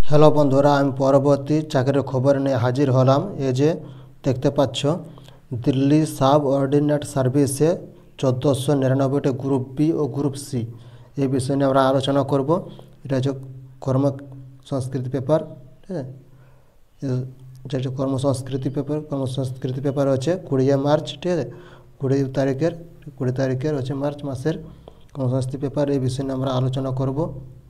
Hello বন্ধুরা, আমি পরবর্তী চাকরির খবর নিয়ে হাজির হলাম। এই যে দেখতে পাচ্ছ, দিল্লি সাব অর্ডিনেট সার্ভিসে 1499টি গ্রুপ বি ও গ্রুপ সি, এই বিষয় নিয়ে আমরা আলোচনা করব। এটা হচ্ছে কর্মসংস্কৃতি পেপার। ঠিক আছে, এটা হচ্ছে কর্মসংস্কৃতি পেপার হচ্ছে 20 মার্চ। ঠিক আছে, 20 তারিখের হচ্ছে মার্চ মাসের কর্মসংস্কৃতি পেপার। এই বিষয় নিয়ে আমরা আলোচনা করব।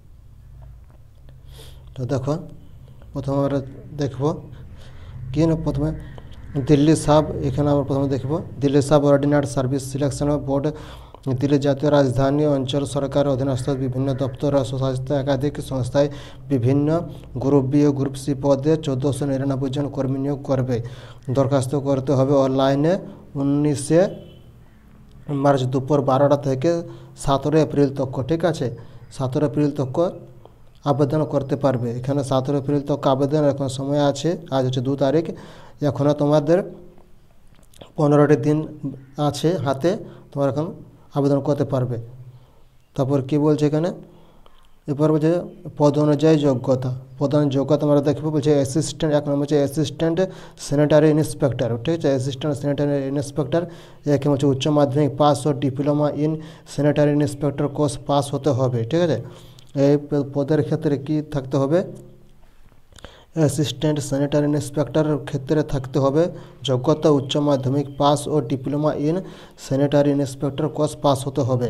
তো দেখো, প্রথমে আমরা দেখব কি না, প্রথমে দিল্লি সাব, এখানে আমরা প্রথমে দেখব দিল্লি সাব অর্ডিনেট সার্ভিস সিলেকশন বোর্ড। দিল্লি জাতীয় রাজধানী অঞ্চল সরকারের অধীনস্থ বিভিন্ন দপ্তর ও স্বশাসিত একাধিক সংস্থায় বিভিন্ন গ্রুপ বি ও গ্রুপ সি পদে 1499 জন কর্মী নিয়োগ করবে। দরখাস্ত করতে হবে অনলাইনে 19 মার্চ দুপুর 12টা থেকে 17 এপ্রিল তক। ঠিক আছে, 17 এপ্রিল তক আবেদন করতে পারবে। এখানে 17 এপ্রিল তক আবেদন এখন সময় আছে। আজ হচ্ছে 2 তারিখ, এখনও তোমাদের 15টি দিন আছে হাতে, তোমরা এখন আবেদন করতে পারবে। তারপর কি বলছে এখানে, এরপর বলছে পদ অনুযায়ী যোগ্যতা। যোগ্যতা আমরা দেখবো, বলছে অ্যাসিস্ট্যান্ট, এক নম্বর হচ্ছে অ্যাসিস্ট্যান্ট স্যানিটারি ইন্সপেক্টর। ঠিক আছে, অ্যাসিস্ট্যান্ট স্যানিটারি ইন্সপেক্টর, একে হচ্ছে উচ্চ মাধ্যমিক পাস ও diploma in sanitary inspector course pass হতে হবে। ঠিক আছে, এই পদের ক্ষেত্রে কি থাকতে হবে, অ্যাসিস্ট্যান্ট স্যানিটারি ইন্সপেক্টরের ক্ষেত্রে থাকতে হবে যোগ্যতা উচ্চ মাধ্যমিক পাস ও diploma in sanitary inspector course pass হতে হবে।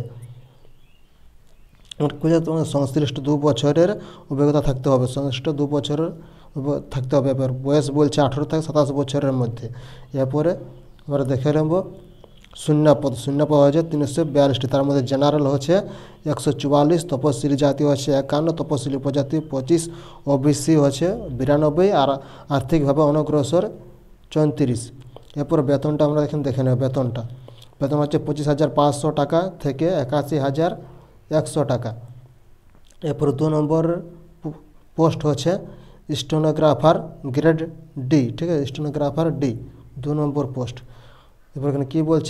তোমার সংশ্লিষ্ট 2 বছরের অভিজ্ঞতা থাকতে হবে, সংশ্লিষ্ট 2 বছরের থাকতে হবে। এবার বয়স বলছে 18 থেকে 27 বছরের মধ্যে। এরপরে আমরা দেখে নেব শূন্যপদ হচ্ছে 342টি, তার মধ্যে জেনারেল হচ্ছে 144, তপশিলি জাতি হচ্ছে 51, তপশিলি উপজাতি 25, ওবিসি হচ্ছে 92, আর আর্থিকভাবে অনগ্রসর 34। এরপর বেতনটা আমরা এখানে দেখে নেব। বেতন হচ্ছে 25,500 টাকা থেকে 81,100 টাকা। এরপর 2 নম্বর পোস্ট হচ্ছে স্টেনোগ্রাফার গ্রেড ডি। ঠিক আছে, স্টেনোগ্রাফার ডি 2 নম্বর পোস্ট। এবার এখানে কী বলছে,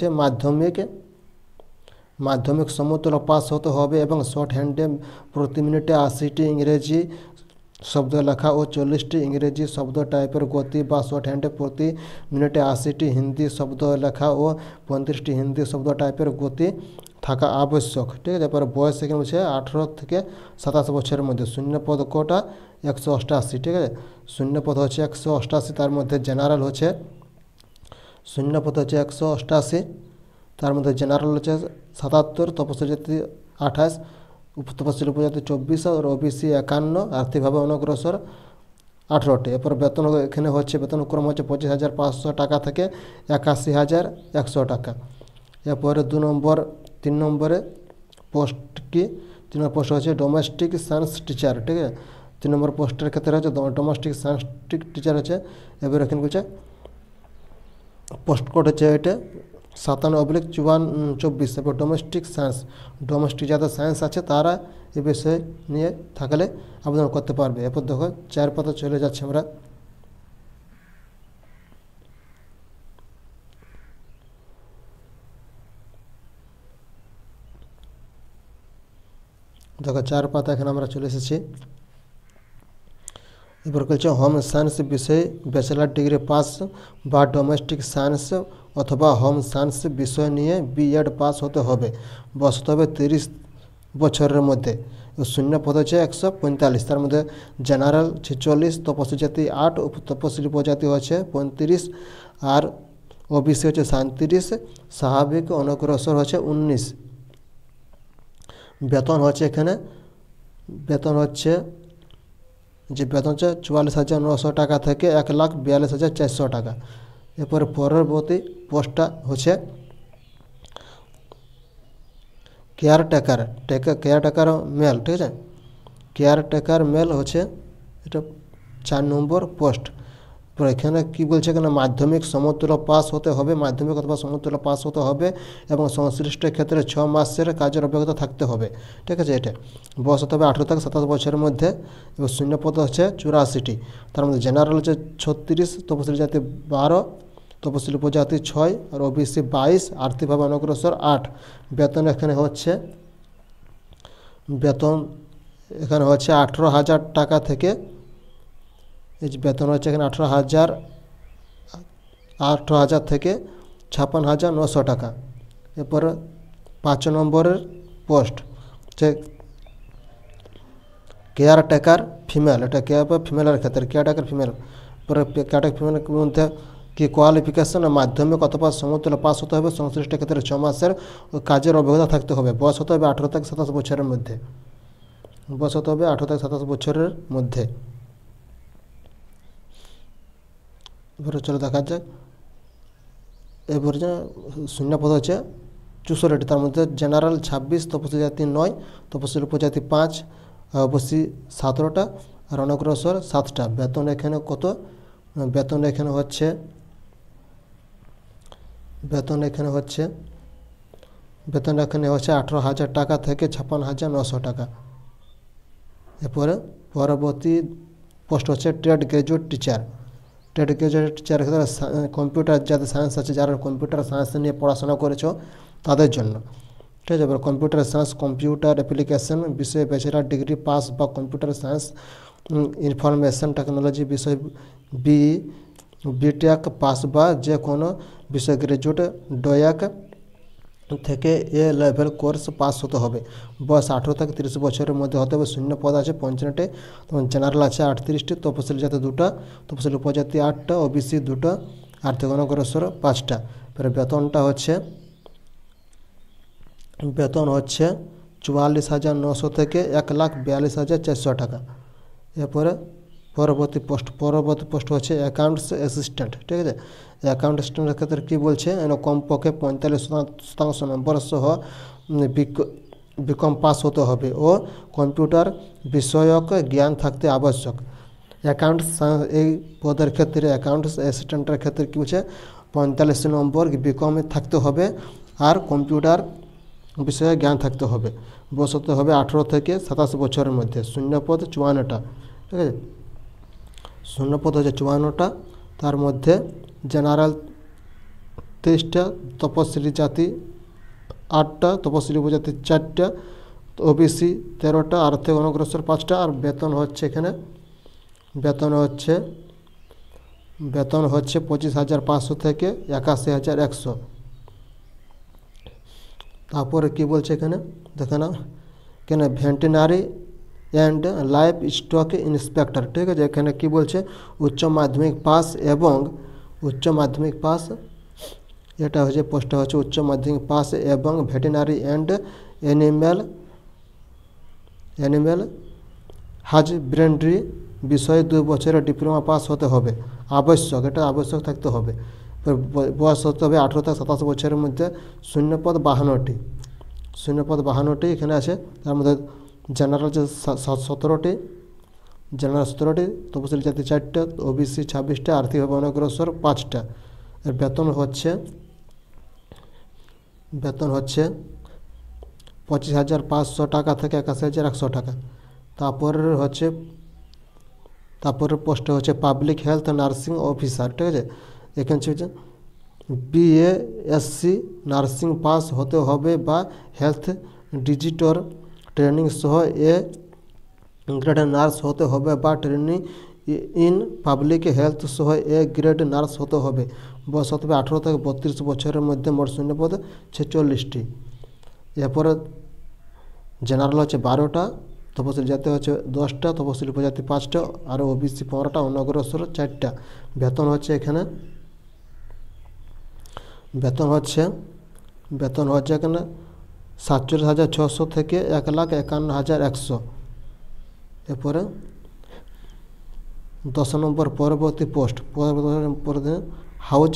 মাধ্যমিক সমতুল্য পাস হতে হবে এবং শর্ট হ্যান্ডে প্রতি মিনিটে 80টি ইংরেজি শব্দ লেখা ও 40টি ইংরেজি শব্দ টাইপের গতি, বা শর্ট হ্যান্ডে প্রতি মিনিটে 80টি হিন্দি শব্দ লেখা ও 35টি হিন্দি শব্দ টাইপের গতি থাকা আবশ্যক। ঠিক আছে, এবার বয়স এখানে হচ্ছে 18 থেকে 27 বছরের মধ্যে। শূন্যপদ কোটা 188। ঠিক আছে, শূন্যপদ হচ্ছে 188, তার মধ্যে জেনারেল হচ্ছে শূন্যপদ হচ্ছে 188, তার মধ্যে জেনারেল হচ্ছে 77, তপশিলি জাতি 28, তপশিলি উপজাতি 24 আর ওবিসি 51, আর্থিকভাবে অনগ্রসর 18টি। এরপর বেতন এখানে হচ্ছে, বেতনক্রম হচ্ছে 25,500 টাকা থেকে 81,100 টাকা। এরপরে 3 নম্বরে পোস্ট কি, 3 নম্বর পোস্ট হচ্ছে ডোমেস্টিক সায়েন্স টিচার। ঠিক আছে, 3 নম্বর পোস্টের ক্ষেত্রে হচ্ছে ডোমেস্টিক সায়েন্স টিচার হচ্ছে। এবার এখানে বলছে পোস্ট কোড হচ্ছে এটা 57/54। এবার ডোমেস্টিক যাদের সায়েন্স আছে তারা এ বিষয়ে নিয়ে থাকলে আবেদন করতে পারবে। এরপর দেখো 4 পাতা চলে যাচ্ছে আমরা। দেখো 4 পাতা এখানে আমরা চলে এসেছি। এবার বলছে হোম সায়েন্স বিষয়ে ব্যাচেলার ডিগ্রি পাস বা ডোমেস্টিক সায়েন্স অথবা হোম সায়েন্স বিষয় নিয়ে বিএড পাস হতে হবে, বয়স হতে হবে 30 বছরের মধ্যে। শূন্যপদ হচ্ছে 145, তার মধ্যে জেনারেল 46, তপশিলি জাতি 8, তপশিলি উপজাতি হচ্ছে 35, আর ওবিসি হচ্ছে 37, স্বাভাবিক অনগ্রসর হচ্ছে 19। বেতন হচ্ছে 44,900 টাকা থেকে 1,42,400 টাকা। এরপরে পরবর্তী পোস্টটা হচ্ছে কেয়ারটেকার মেল। ঠিক আছে, কেয়ারটেকার মেল হচ্ছে এটা 4 নম্বর পোস্ট। তো এখানে কী বলছে, এখানে মাধ্যমিক সমতুল্য পাস হতে হবে, মাধ্যমিক অথবা সমতুল্য পাস হতে হবে এবং সংশ্লিষ্ট ক্ষেত্রে 6 মাসের কাজের অভিজ্ঞতা থাকতে হবে। ঠিক আছে, এটা বয়স হতে হবে 18 থেকে 27 বছরের মধ্যে। এবং শূন্যপদ হচ্ছে 84টি, তার মধ্যে জেনারেল হচ্ছে 36, তপশিলি জাতি 12, তপশিলি উপজাতি 6 আর ওবিসি 22, আর্থিকভাবে অনগ্রসর 8। বেতন এখানে হচ্ছে 18,000 টাকা থেকে এই যে বেতন হচ্ছে এখানে 18,000 থেকে 56,900 টাকা। এরপরে 5 নম্বরের পোস্ট যে কেয়ারটেকার ফিমেল, এটা ফিমেলের ক্ষেত্রে কেয়ারটেকার ফিমেল। পরে কেয়ারটেকার ফিমেলের মধ্যে কি কোয়ালিফিকেশন, মাধ্যমিক অথবা সমতুল্য পাস হতে হবে, সংশ্লিষ্ট ক্ষেত্রে 6 মাসের কাজের অভিজ্ঞতা থাকতে হবে, বয়স হতে হবে 18 থেকে 27 বছরের মধ্যে, বয়স হতে হবে 18 থেকে 27 বছরের মধ্যে। এবারে চলো দেখা যাক। এবারে যে শূন্যপদ হচ্ছে 64টি, তার মধ্যে জেনারেল 26, তপশিলি জাতি 9, তপশিলি উপজাতি 5, ওবিসি 17টা আর অনগ্রসর 7টা। বেতন এখানে কত? বেতন এখানে হচ্ছে 18,000 টাকা থেকে 56,900 টাকা। এরপরে পরবর্তী পোস্ট হচ্ছে trade graduate teacher. Trade graduate teacher ক্ষেত্রে কম্পিউটার যাদের সায়েন্স আছে, যারা কম্পিউটার সায়েন্স নিয়ে পড়াশোনা করেছো তাদের জন্য, ঠিক আছে। এবার কম্পিউটার সায়েন্স, কম্পিউটার অ্যাপ্লিকেশন বিষয়ে ব্যাচেলার ডিগ্রি পাস বা কম্পিউটার সায়েন্স ইনফরমেশন টেকনোলজি বিষয় বিটেক পাস বা যে কোনো বিষয় গ্র্যাজুয়েট ডয়াক থেকে এ লেভেল কোর্স পাস হতে হবে। বয়স 18 থেকে 30 বছরের মধ্যে হতে হবে। শূন্য পদ আছে 55টি, তখন জেনারেল আছে 38টি, তপশিলি জাতি 2টা, তপশিলি উপজাতি 8টা, ওবিসি 2টা, আর্থিক অনগ্রসর 5টা। এবার বেতনটা হচ্ছে 44,900 থেকে 1,42,400 টাকা। এরপরে পরবর্তী পোস্ট হচ্ছে অ্যাকাউন্টস অ্যাসিস্ট্যান্ট, ঠিক আছে। অ্যাকাউন্ট অ্যাসিস্ট্যান্টের ক্ষেত্রে কী বলছে, কমপক্ষে 45% নম্বর সহ বিকম পাস হতে হবে ও কম্পিউটার বিষয়ক জ্ঞান থাকতে আবশ্যক। অ্যাকাউন্টস এই পদের ক্ষেত্রে, অ্যাকাউন্টস অ্যাসিস্ট্যান্টের ক্ষেত্রে কী বলছে, 45 নম্বর বিকমে থাকতে হবে আর কম্পিউটার বিষয়ে জ্ঞান থাকতে হবে। বয়স হতে হবে 18 থেকে 27 বছরের মধ্যে। শূন্যপদ 54টা, ঠিক আছে। শূন্যপদ হচ্ছে 54টা, তার মধ্যে জেনারেল 23টা, তপশিলি জাতি 8টা, তপশিলি উপজাতি 4টা, ওবিসি 13টা, আর্থিক অনগ্রসর 5টা। আর বেতন হচ্ছে এখানে বেতন হচ্ছে 25,500 থেকে 81,100। তারপরে কি বলছে এখানে দেখে না, এখানে veterinary and livestock inspector, ঠিক আছে। এখানে কি বলছে, উচ্চ মাধ্যমিক পাস এবং এটা হচ্ছে পোস্টটা হচ্ছে উচ্চ মাধ্যমিক পাস এবং ভেটেরিনারি অ্যান্ড অ্যানিম্যাল হাজবেন্ড্রি বিষয়ে 2 বছরের ডিপ্লোমা পাস হতে হবে, আবশ্যক, এটা আবশ্যক থাকতে হবে। বয়স হতে হবে 18 থেকে 27 বছরের মধ্যে। শূন্যপদ 52টি এখানে আছে, তার মধ্যে জেনারেল 17টি, তপশিলি জাতি 4টা, ওবিসি 26টা, আর্থিকভাবে অনগ্রসর 5টা। এর বেতন হচ্ছে 25,500 টাকা থেকে 81,100 টাকা। তারপরের পোস্টে হচ্ছে পাবলিক হেলথ নার্সিং অফিসার, ঠিক আছে। এখানে হচ্ছে BASc নার্সিং পাস হতে হবে বা হেলথ ডিজিটর ট্রেনিং সহ এ গ্রেড নার্স হতে হবে বা ট্রেনিং ইন পাবলিক হেলথ সহ এ গ্রেড নার্স হতে হবে। বয়স হতে হবে 18 থেকে 32 বছরের মধ্যে। মোট শূন্যপদ 46টি। এরপরে জেনারেল হচ্ছে 12টা, তপশিলি জাতি হচ্ছে 10টা, তপশিলি উপজাতি 5টা আর ওবিসি 15টা, অনগ্রসর 4টা। বেতন হচ্ছে এখানে 47,600 থেকে 1,51,100। এরপরে 10 নম্বর পরবর্তী পোস্ট হাউজ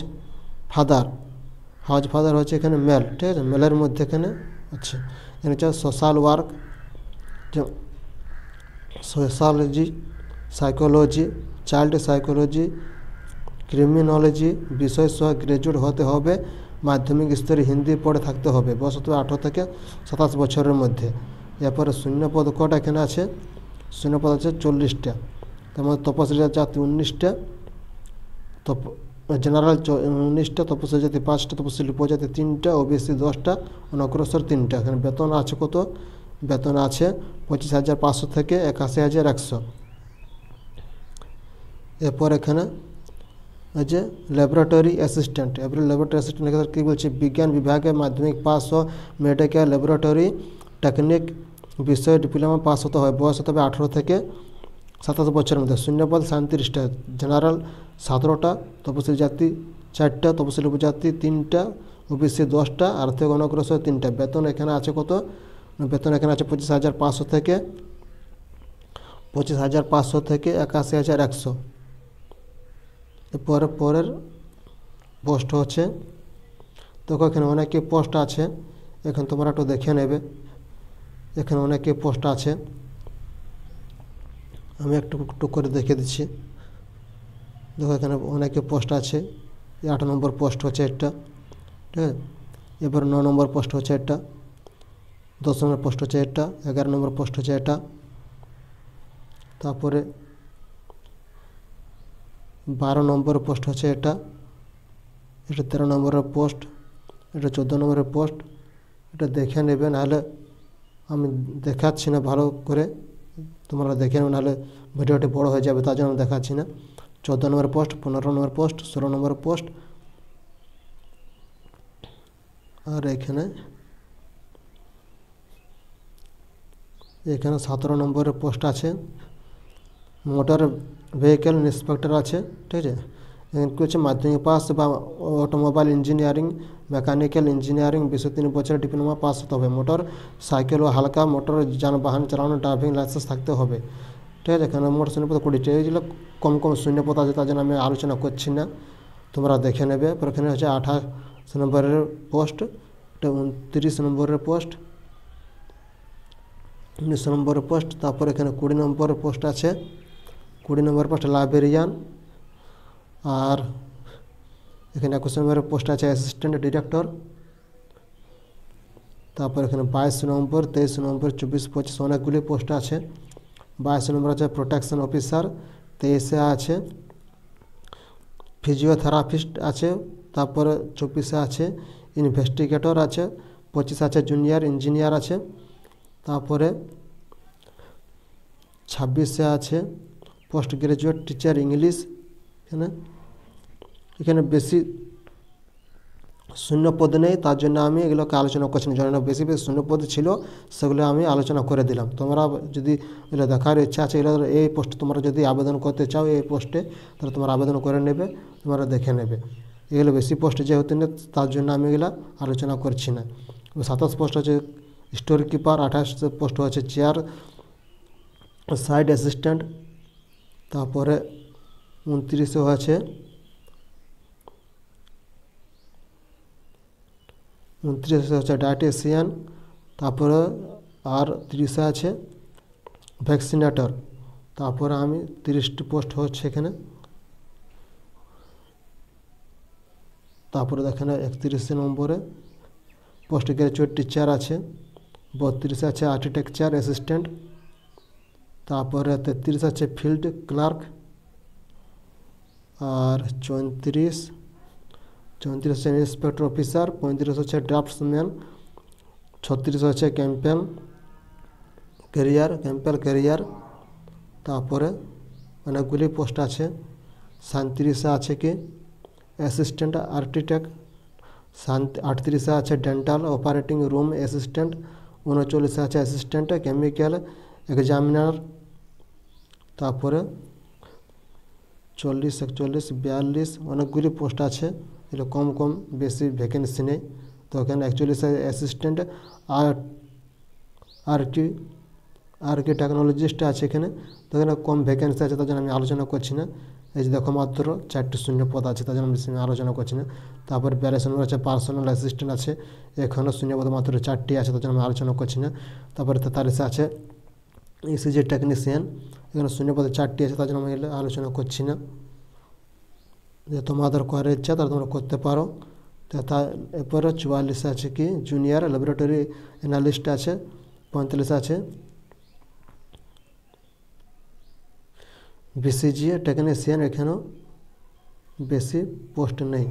ফাদার হচ্ছে এখানে মেল, ঠিক আছে। মেলের মধ্যে এখানে আছে হচ্ছে social work, sociology, psychology, child psychology, criminology বিষয় সহ গ্র্যাজুয়েট হতে হবে। মাধ্যমিক স্তরে হিন্দি পড়ে থাকতে হবে। বয়স হতে 18 থেকে 27 বছরের মধ্যে। এরপরে শূন্যপদ কটা এখানে আছে, শূন্যপদ আছে 40টা, তার মধ্যে তপশিলি জাতি 19টা, জেনারেল 19টা, তপশিলি জাতি 5টা, তপশিলি উপজাতি 3টা, ওবিসি 10টা, অনগ্রসর 3টা। এখানে বেতন আছে কত, বেতন আছে 25,500 থেকে 81,100। এরপর এখানে এই যে ল্যাবরেটরি অ্যাসিস্ট্যান্ট, এবারে ল্যাবরেটরি অ্যাসিস্ট্যান্ট এখানে কী বলছে, বিজ্ঞান বিভাগে মাধ্যমিক পাস ও মেডিকেল ল্যাবরেটরি টেকনিক বিষয়ে ডিপ্লোমা পাস হতে হয়, বয়স হতে হবে 18 থেকে 27 বছরের মধ্যে। শূন্যপদ 37টা, জেনারেল 17টা, তপশিলি জাতি 4টা, তপশিলি উপজাতি 3টা, ওবিসি 10টা, আর্থিক অনগ্রসর 3টা। বেতন এখানে আছে কত, বেতন এখানে আছে 25,500 থেকে 81,100। এরপরে পরের পোস্ট হচ্ছে, দেখো এখানে অনেকে পোস্ট আছে, এখন তোমরা একটু দেখে নেবে, এখানে অনেকে পোস্ট আছে, আমি একটু একটু করে দেখে দিচ্ছি। দেখো এখানে অনেকে পোস্ট আছে, 8 নম্বর পোস্ট হচ্ছে এটা, ঠিক আছে। এবার 9 নম্বর পোস্ট হচ্ছে এটা, 10 নম্বর পোস্ট হচ্ছে এটা, 11 নম্বর পোস্ট হচ্ছে এটা, তারপরে 12 নম্বর পোস্ট হচ্ছে এটা, এটা 13 নম্বরের পোস্ট, এটা 14 নম্বরের পোস্ট। এটা দেখে নেবে, নাহলে আমি দেখাচ্ছি না ভালো করে, তোমরা দেখে নেবে, নাহলে ভিডিওটি বড় হয়ে যাবে, তার জন্য আমি দেখাচ্ছি না। 14 নম্বর পোস্ট, 15 নম্বর পোস্ট, 16 নম্বর পোস্ট, আর এখানে 17 নম্বরের পোস্ট আছে, মোটর ভেহিকেল ইন্সপেক্টর আছে, ঠিক আছে। এখানে কী হচ্ছে, মাধ্যমিক পাস বা অটোমোবাইল ইঞ্জিনিয়ারিং, মেকানিক্যাল ইঞ্জিনিয়ারিং বিষয়ে 3 বছরের ডিপ্লোমা পাস হতে হবে, মোটর সাইকেল ও হালকা মোটর যানবাহন চালানোর ড্রাইভিং লাইসেন্স থাকতে হবে, ঠিক আছে। এখানে মোট শূন্যপদ 20টা, এইগুলো কম কম শূন্যপদ আছে, তার জন্য আমি আলোচনা করছি না, তোমরা দেখে নেবে। এখানে হচ্ছে 28 নম্বরের পোস্ট, এটা 29 নম্বরের পোস্ট, 19 নম্বরের পোস্ট, তারপর এখানে 20 নম্বরের পোস্ট আছে, 20 নম্বর পোস্ট লাইব্রেরিয়ান, আর এখানে 21 নম্বরের পোস্ট আছে অ্যাসিস্ট্যান্ট ডিরেক্টর। তারপর এখানে 22 নম্বর, 23 নম্বর, 24, 25 অনেকগুলি পোস্ট আছে। 22 নম্বর আছে প্রোটেকশন অফিসার, 23-এ আছে ফিজিওথেরাপিস্ট আছে, তারপরে 24-এ আছে ইনভেস্টিগেটর আছে, 25 আছে জুনিয়র ইঞ্জিনিয়ার আছে, তারপরে 26-এ আছে পোস্ট গ্রাজুয়েট টিচার ইংলিশ। এখানে বেশি শূন্যপদ নেই, তার জন্য আমি এগুলোকে আলোচনা করছি না, যেন বেশি বেশি শূন্যপদ ছিল সেগুলো আমি আলোচনা করে দিলাম। তোমরা যদি এগুলো দেখার ইচ্ছা আছে, এগুলো এই পোস্টে তোমরা যদি আবেদন করতে চাও এই পোস্টে, তাহলে তোমরা আবেদন করে নেবে, তোমরা দেখে নেবে। এগুলো বেশি পোস্ট যেহেতু নেই, তার জন্য আমি এগুলো আলোচনা করছি না। 27 পোস্ট হচ্ছে স্টোর কিপার, 28 পোস্ট হচ্ছে চেয়ার সাইড অ্যাসিস্ট্যান্ট, তারপরে 29-এ হচ্ছে 29 হচ্ছে ডায়েটিশিয়ান, তারপরে আর 30-এ আছে ভ্যাকসিনেটর। তারপরে আমি 30টি পোস্ট হচ্ছে এখানে, তারপরে দেখেন 31 নম্বরে পোস্ট গ্রাজুয়েট টিচার আছে, 32 আছে আর্কিটেকচার অ্যাসিস্ট্যান্ট, তারপরে 33 আছে ফিল্ড ক্লার্ক, আর 34 হচ্ছে ইন্সপেক্টর অফিসার, 35 হচ্ছে ড্রাফটসম্যান, 36 হচ্ছে ক্যাম্পেল ক্যারিয়ার। তারপরে অনেকগুলি পোস্ট আছে। 37-এ আছে কি অ্যাসিস্ট্যান্ট আর্কিটেক্ট, 38-এ আছে ডেন্টাল অপারেটিং রুম অ্যাসিস্ট্যান্ট, 39-এ আছে অ্যাসিস্ট্যান্ট কেমিক্যাল এক্সামিনার, তারপরে 40, 41, 42 অনেকগুলি পোস্ট আছে, এগুলো কম কম বেশি ভ্যাকেন্সি নেই। তো এখানে 41 অ্যাসিস্ট্যান্ট আরকি টেকনোলজিস্ট আছে এখানে, তো এখানে কম ভ্যাকেন্সি আছে, তার জন্য আমি আলোচনা করছি না। এই যে দেখো মাত্র 4টি শূন্য পদ আছে, তার জন্য আমি আলোচনা করছি না। তারপর 42 নম্বর আছে পার্সোনাল অ্যাসিস্ট্যান্ট আছে, এখানেও শূন্য পদ মাত্র 4টি আছে, তার জন্য আমি আলোচনা করছি না। তারপরে 43-এ আছে ইসিজি টেকনিশিয়ান, এখানে শূন্য পদে 4টি আছে, তার জন্য আমি আলোচনা করছি না। যে তোমাদের করার ইচ্ছা তারা তোমরা করতে পারো। এরপরে 44-এ আছে কি জুনিয়র ল্যাবরেটরি অ্যানালিস্ট আছে, 45-এ আছে বিসিজি টেকনিশিয়ান, এখানেও বেশি পোস্ট নেই।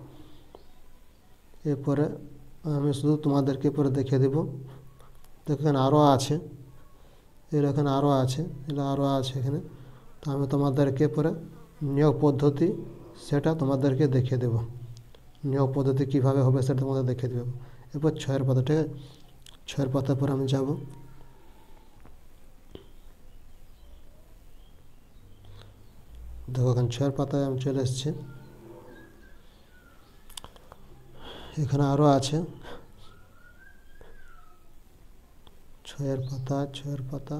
এরপরে আমি শুধু তোমাদেরকে পরে দেখিয়ে দেব। এখানে আরও আছে, এখানে আরও আছে, এখানে, তো আমি তোমাদেরকে পরে নিয়োগ পদ্ধতি সেটা তোমাদেরকে দেখিয়ে দেব। নিয়োগ পদ্ধতি কীভাবে হবে সেটা তোমাদের দেখিয়ে দেব। এরপর 6 পাতা, ঠিক আছে, 6 পাতার পর আমি যাব। দেখো এখানে 6 পাতায় আমি চলে এসেছি। এখানে আরও আছে 6 পাতা, 6 পাতা।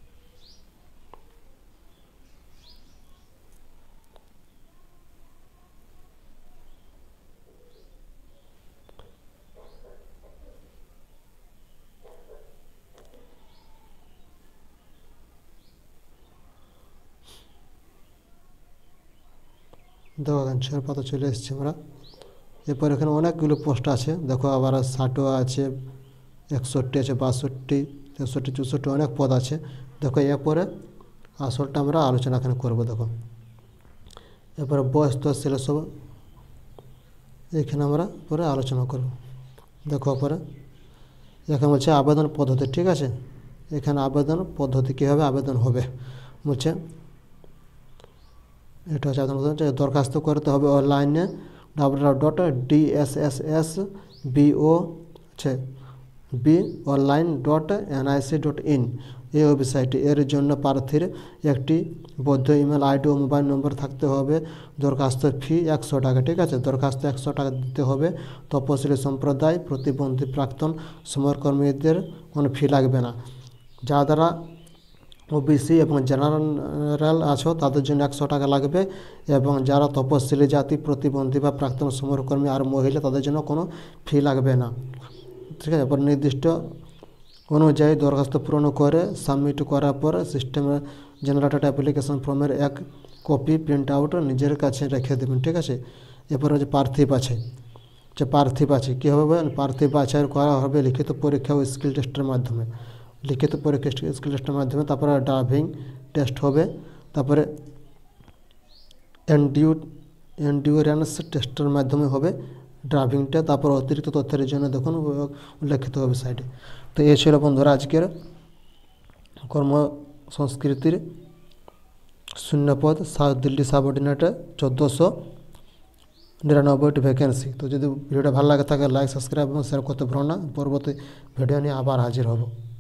দেখো এখানে 6 পাতা চলে এসেছি আমরা। এরপর এখানে অনেকগুলো পোস্ট আছে, দেখো আবার 60 আছে, 61 আছে, 62, 63, 64 অনেক পদ আছে। দেখো এরপরে আসলটা আমরা আলোচনা এখানে করবো। দেখো এরপরে বয়স তো ছিল সব, এখানে আমরা পরে আলোচনা করব। দেখো পরে এখানে বলছে আবেদন পদ্ধতি, ঠিক আছে, এখানে আবেদন পদ্ধতি কীভাবে আবেদন হবে বলছে। এটা হচ্ছে আবেদন পদ্ধতি। দরখাস্ত করতে হবে অনলাইনে www.dsss.bo/online.nic.in এই ওয়েবসাইটে। এর জন্য প্রার্থীর একটি বৈধ ইমেল আইডি ও মোবাইল নম্বর থাকতে হবে। দরখাস্ত ফি 100 টাকা, ঠিক আছে, দরখাস্ত 100 টাকা দিতে হবে। তপশিলি সম্প্রদায়, প্রতিবন্ধী, প্রাক্তন সমরকর্মীদের কোনো ফি লাগবে না। যারা ওবিসি এবং জেনারেল আছো তাদের জন্য 100 টাকা লাগবে, এবং যারা তপশিলি জাতি, প্রতিবন্ধী বা প্রাক্তন সমরকর্মী আর মহিলা তাদের জন্য কোনো ফি লাগবে না, ঠিক আছে। এরপর নির্দিষ্ট অনুযায়ী দরখাস্ত পূরণ করে সাবমিট করার পর সিস্টেমে জেনারেটেড অ্যাপ্লিকেশন ফর্মের এক কপি প্রিন্ট আউট নিজের কাছে রেখে দেবেন, ঠিক আছে। এরপর হচ্ছে প্রার্থী বাছাই। প্রার্থী বাছাই কী হবে? প্রার্থী বাছাই করা হবে লিখিত পরীক্ষা ও স্কিল টেস্টের মাধ্যমে। লিখিত পরীক্ষা স্কিল টেস্টের মাধ্যমে, তারপরে ড্রাইভিং টেস্ট হবে, তারপরে এন্ডিউরেন্স টেস্টের মাধ্যমে হবে ড্রাইভিংটা। তারপর অতিরিক্ত তথ্যের জন্য দেখুন উল্লেখিত হবে সাইডে। তো এই ছিল বন্ধুরা আজকের কর্মসংস্কৃতির শূন্যপদ দিল্লি সাবঅর্ডিনেটে 1499টি ভ্যাকেন্সি। তো যদি ভিডিওটা ভালো লাগে থাকে লাইক, সাবস্ক্রাইব এবং শেয়ার করতে ভুলো না। পরবর্তী ভিডিও নিয়ে আবার হাজির হব।